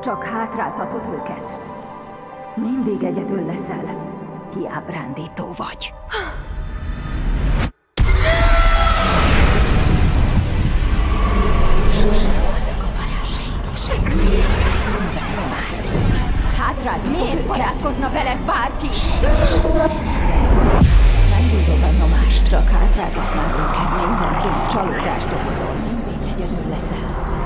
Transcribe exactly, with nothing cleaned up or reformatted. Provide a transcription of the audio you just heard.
csak hátráltatod őket. Mindig egyedül leszel. Kiábrándító vagy. Sosem voltak a varázsaink, senki barátkozna veled bárki. Hátrád, miért barátkozna veled bárki? Nem bízod a nyomást, csak hátráltatnád őket. Mindenkinek csalódást okozol, mindig egyedül leszel.